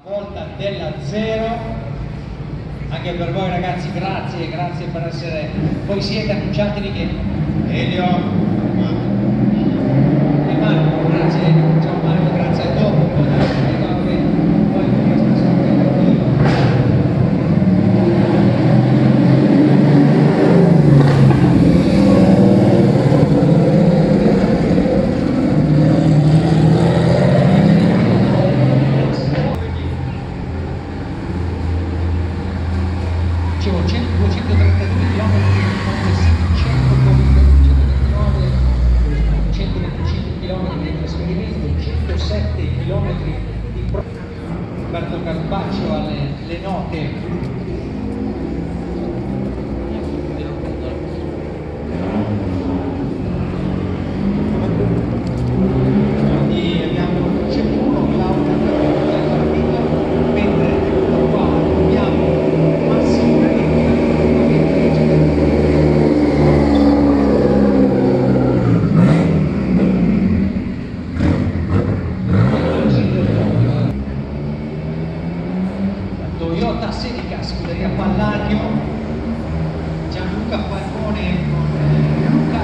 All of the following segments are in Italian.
volta della 0. Anche per voi ragazzi, grazie per essere, voi siete, annunciatevi che Elio e Marco, grazie, ciao Marco, grazie a dopo, dicevo 232 km di 125 km di trasferimento, 107 km di Roberto Carpaccio alle note. Toyota Seneca, scuderia Palladio, Gianluca Falcone con Luca.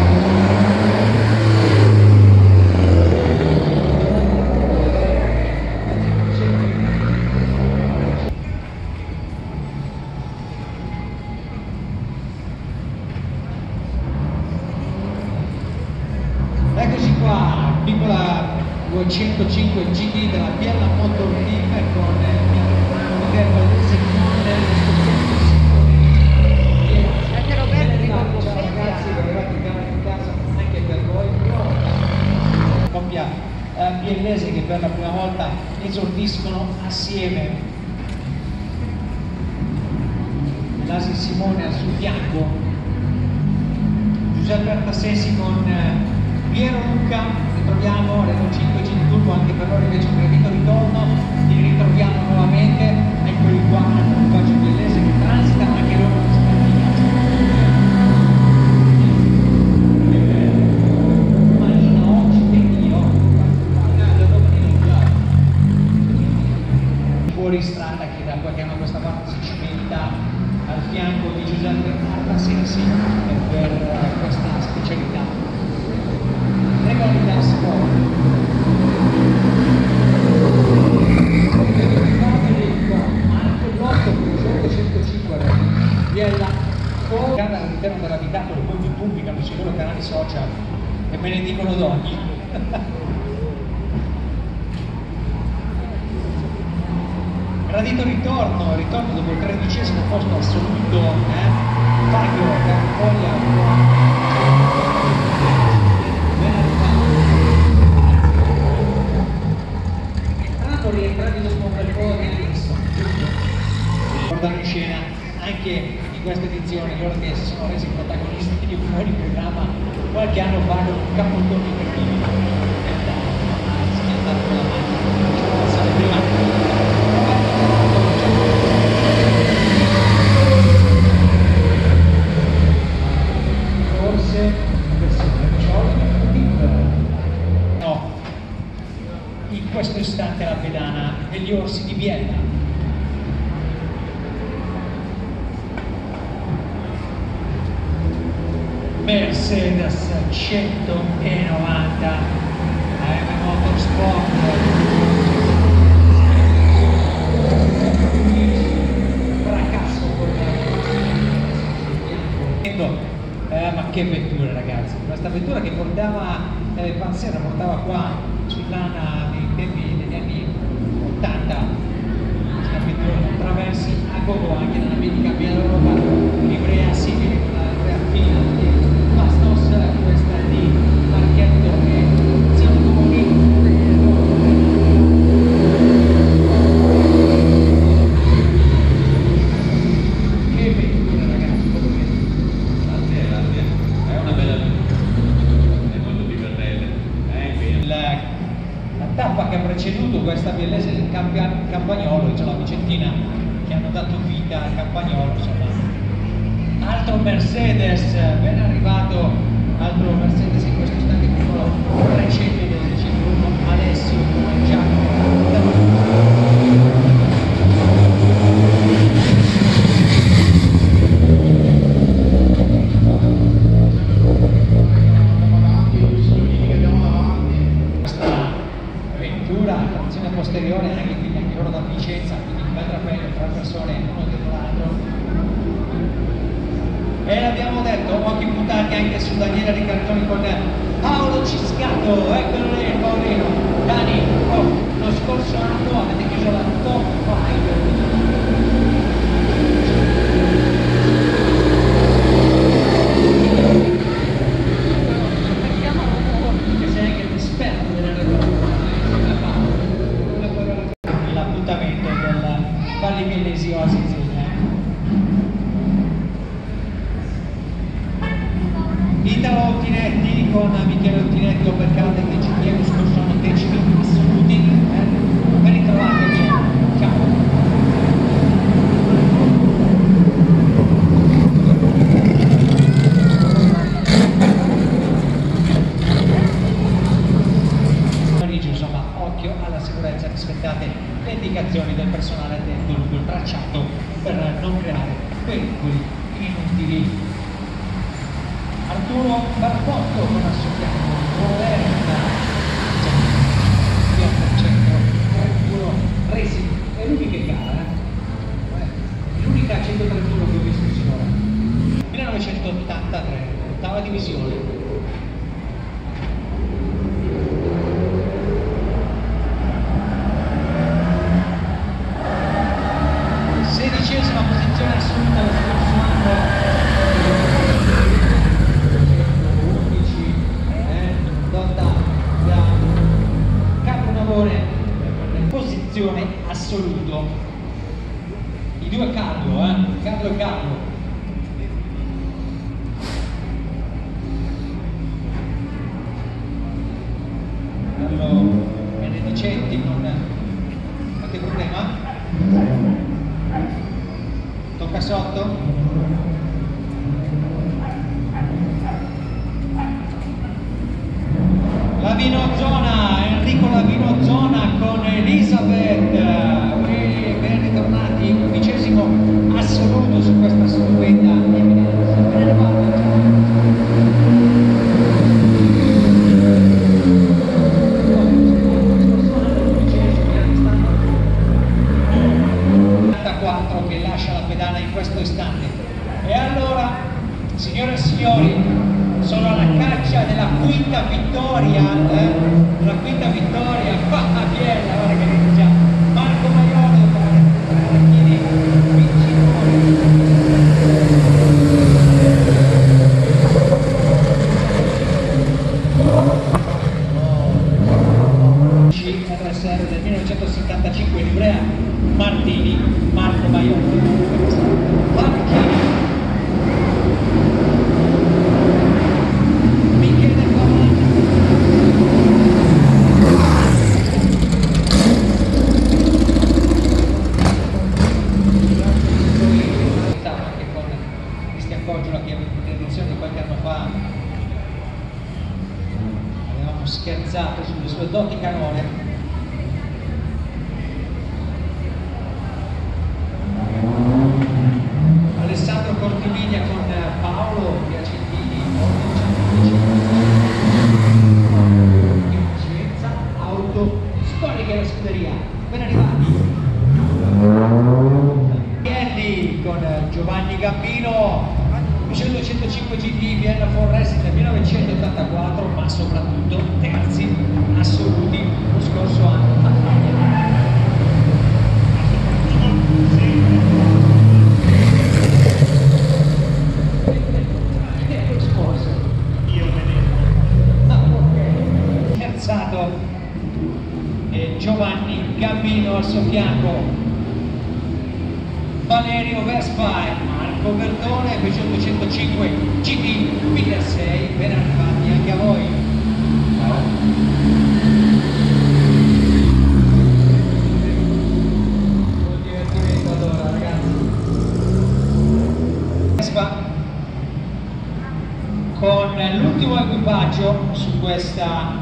Eccoci qua, piccola 205 GT della Biella Motor Team con anche Roberto, ciao ragazzi, arrivati in casa anche per voi. Coppia biellese che per la prima volta esordiscono assieme. Lasi Simone al suo fianco, Giuseppe Artasesi con Piero Luca. Ritroviamo Renault 5 GT Turbo, anche per loro invece un gradito ritorno. Li ritroviamo nuovamente, eccoli qua, l'equipaggio biellese che transita anche loro. Marina oggi fuori strada che da qualche anno a questa parte si cimenta al fianco di Giuseppe Artasesi per questa specialità. Regolita Sport. Marco Lotto con 105 Biella all'interno dell'abitacolo, poi vi pubblicano sui loro canali social e me ne dicono d'ogni. Gradito ritorno dopo il 13° posto assoluto, Fabio Carpoglia. Rientrati dopo un bel po' di portare in scena anche in questa edizione loro che si sono resi protagonisti di un fuori programma qualche anno fa con un capotone incredibile schiantato con la macchina forse no, in questo istante la pedana degli orsi di Biella. Mercedes 190 AM Motorsport, fracasso ma che vettura ragazzi, questa vettura che portava Panzera, portava qua sull'ANA dei tempi degli anni 80 questa vettura con traversi a gogo anche nella mitica Biella Europa, livrea simile con la livrea fina di Bastos, questa di Marchetto e Zamboni. Che vettura ragazzi, è una bella vettura, è molto divertente. La tappa che ha preceduto questa biellese del Campagnolo, cioè la Vicentina che hanno dato vita al Campagnolo, insomma. Altro Mercedes, ben arrivato, altro Mercedes in questo istante piccolo precedente del ciclo Alessio Giacomo. anche loro da Vicenza, quindi un bel rappello tra persone uno dietro l'altro. E l'abbiamo detto, occhi puntati anche su Daniele Riccardoni con Paolo Ciscato, eccolo lì il Paolino. Dani, lo scorso anno avete chiuso la top 5. L'appuntamento del Valliviellesio a Sicilia. Italo Ottinetti con Michele Ottinetti, Opercade che GTM lo scorso anno decimi assoluti. Ben ritrovati, via. Ciao. Insomma, occhio alla sicurezza, rispettate le indicazioni del personale attento lungo il tracciato per non creare pericoli inutili. Arturo Barbotto con al suo fianco Roberta via per centro, Arturo Resi, è l'unica gara, l'unica 131 che ho visto finora. 1983, ottava divisione. Sedicesima posizione assoluta lo scorso anno, 11, Dotta da Caponavore, posizione assoluto. I due Carlo e Carlo. Carlo Benedicenti con qualche problema. Tocca sotto. Lavino Zona, Enrico Lavino Zona con Elisabeth. Ben ritornati, 15° assoluto su questa stupenda eminenza. Ben arrivato. 4 che lascia la pedana in questo istante. E allora, signore e signori, sono alla caccia della quinta vittoria, la quinta vittoria qua a Biella, guarda che dice già Marco Maiolo, Marchini, RSR del 1975 livrea Martini, Marco Maiolo, Marchini, Michele Cavalli, anche con Cristian Cogiola che nell'edizione di qualche anno fa avevamo scherzato sulle sue doti canore. Alessandro Cortiviglia con Paolo Piacentini, Scienza, auto, storica della scuderia, ben arrivati. Andy con Giovanni Gambino, 205 GT Vienna for Racing del 1984, ma soprattutto terzi assoluti lo scorso anno. E Giovanni Gambino al suo fianco, Valerio Vespa e Marco Verdone, Peugeot 205 GT 2006, ben arrivati anche a voi. Buon divertimento allora ragazzi. Vespa con l'ultimo equipaggio su questa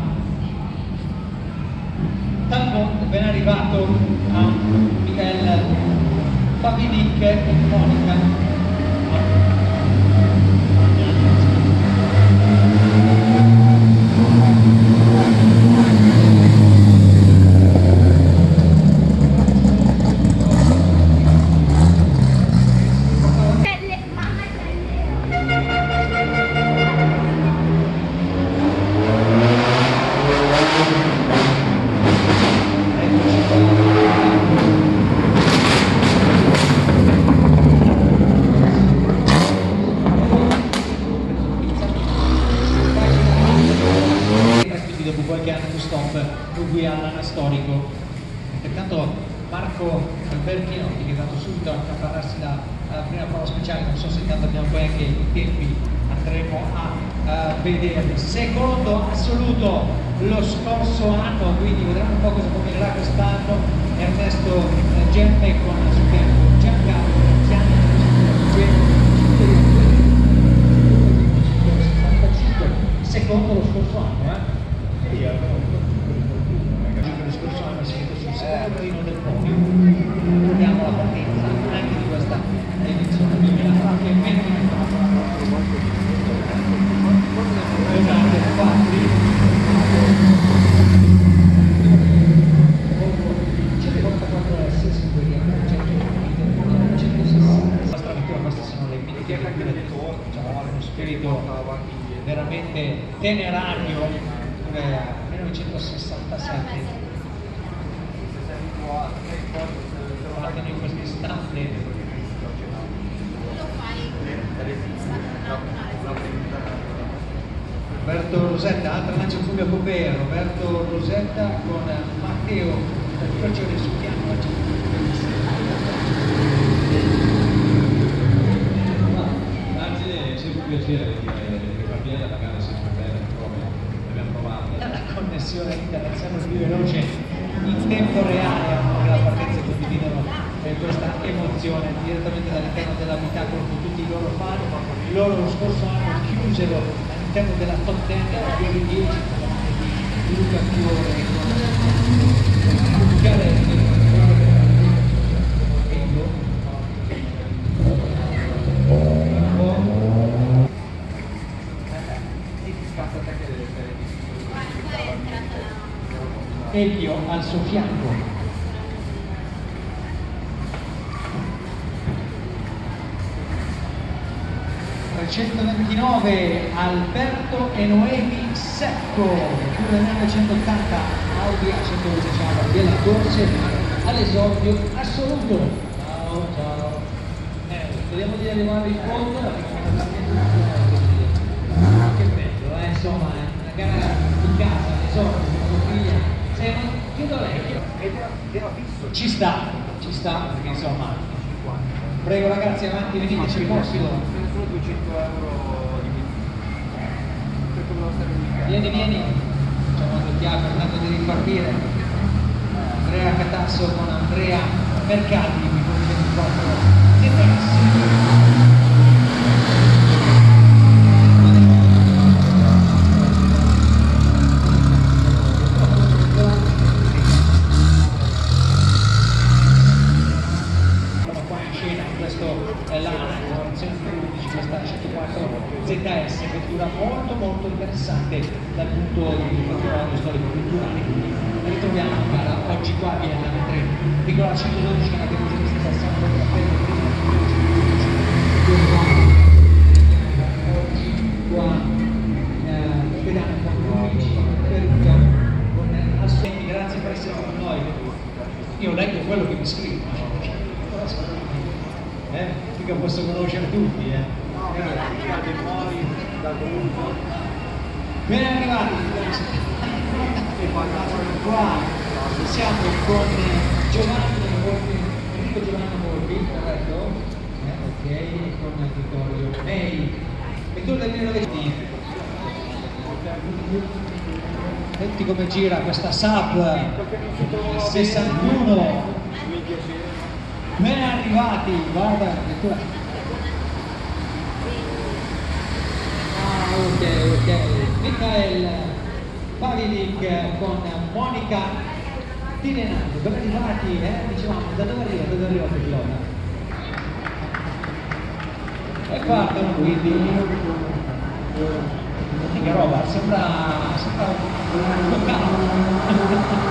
Talbot, ben arrivato a Michael Pavinic e Monica. Franco Berchinotti, che è andato subito a prepararsi la prima prova speciale. Non so se intanto abbiamo poi anche i tempi, andremo a vedere. Secondo assoluto lo scorso anno, quindi vedremo un po' cosa combinerà quest'anno Ernesto Gemme con il suo fianco Giancarlo Graziani, 75, secondo lo scorso anno. Lo scorso anno si è messo sul secondo del podio. Vediamo la partenza anche di questa edizione 2024. Leonardo Fabri, la nostra vittoria, queste sono le mitiche che uno spirito veramente tenerario, 1967. Guardano in questo istante. Roberto Rosetta, altra lancia Fulvio Copè, Roberto Rosetta con Matteo Crocione sul piano. Grazie, è sempre un piacere ripartire da gara sempre bene, come abbiamo provato. La connessione internazionale più veloce in tempo reale, la partenza e condividono questa emozione direttamente dall'interno dell'abitacolo con tutti i loro fan. Loro lo scorso anno chiusero all'interno della top 10 di 10 di Luca Fiore con Lucarelli. Elio al suo fianco. (329) Alberto e Noemi Secco, 1980 Audi A111 della Corse all'esordio assoluto. Ciao, ciao. Speriamo di arrivare in fondo. Che bello, insomma, è una gara in casa, all'esordio, con figlia. Chiedo a lei, ci sta, perché insomma, prego ragazzi, avanti, veniteci, posto. Solo 200 euro di Vieni, facciamo un occhiato, tanto di ripartire. Andrea Catasso con Andrea Mercati, con 24 ZS, vettura molto interessante dal punto di vista storico-culturale. La ritroviamo in gara oggi qua a Vienna, mentre piccola 112 che è una categoria che sta passando per oggi qua vediamo con Luigi Perucca con assenti. Grazie per essere con noi. Io leggo quello che mi scrivono, mica posso conoscere tutti, Ben arrivati, qua siamo con Giovanni Morbi, Enrico Giovanni Morbi, corretto? Ok, e con Vittorio Mei. E tu del 1920. Senti come gira questa Saab 61. Ben arrivati, guarda addirittura. Ok. Michael Pavilic con Monica Tirenando. Ben arrivati, dicevamo, da dove arriva il pilota? E partono quindi. Che roba, sembra un locale.